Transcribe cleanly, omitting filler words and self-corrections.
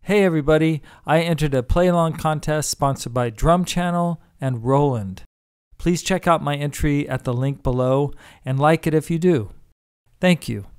Hey everybody, I entered a play along contest sponsored by Drum Channel and Roland. Please check out my entry at the link below and like it if you do. Thank you.